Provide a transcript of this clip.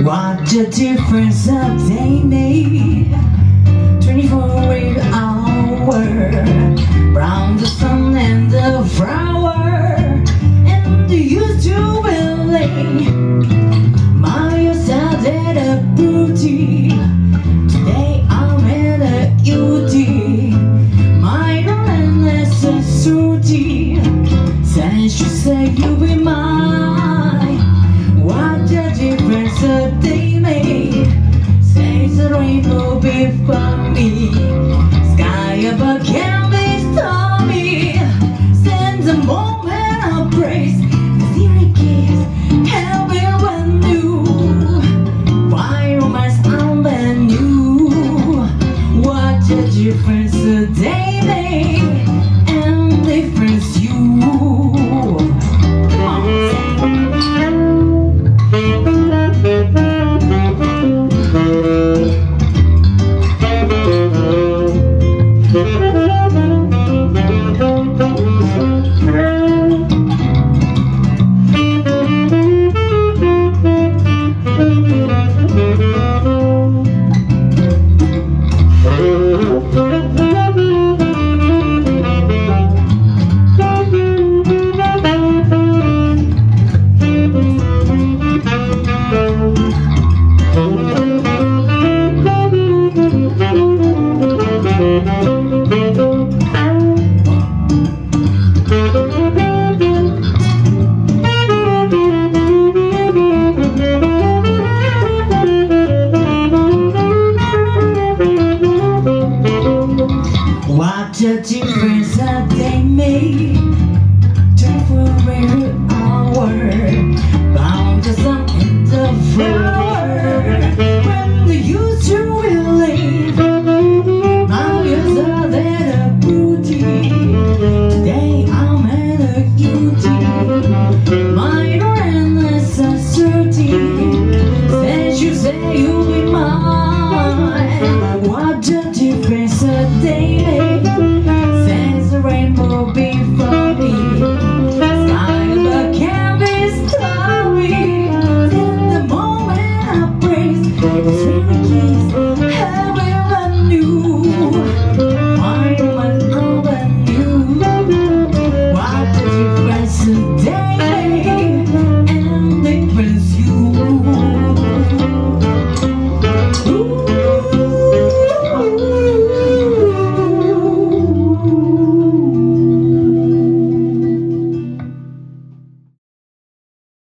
What the difference that they made. 24 hours, brown the sun and the flower, and you to believe my sad beauty. Today I'm in a beauty, my relentless duty. Since you say you will